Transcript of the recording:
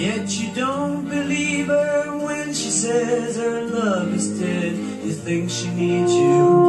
Yet you don't believe her when she says her love is dead. You think she needs you.